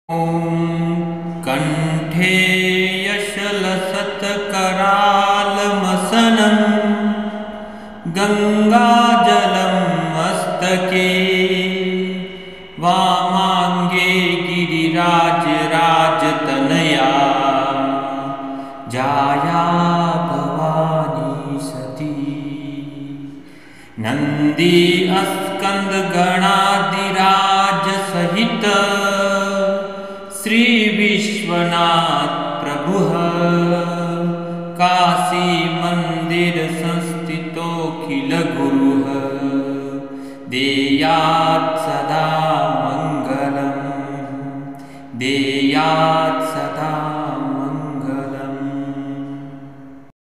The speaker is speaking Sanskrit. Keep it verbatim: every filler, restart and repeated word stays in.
ॐ कण्ठे यशलसत्करालमसनं गङ्गाजलं मस्तके वामाङ्गे गिरिराजराजतनया जाया भवानी सती नन्दी अस्कन्दगणादिराजसहित श्री विश्वनाथ प्रभुः काशी मंदिर संस्थितोऽखिल गुरुः देयात्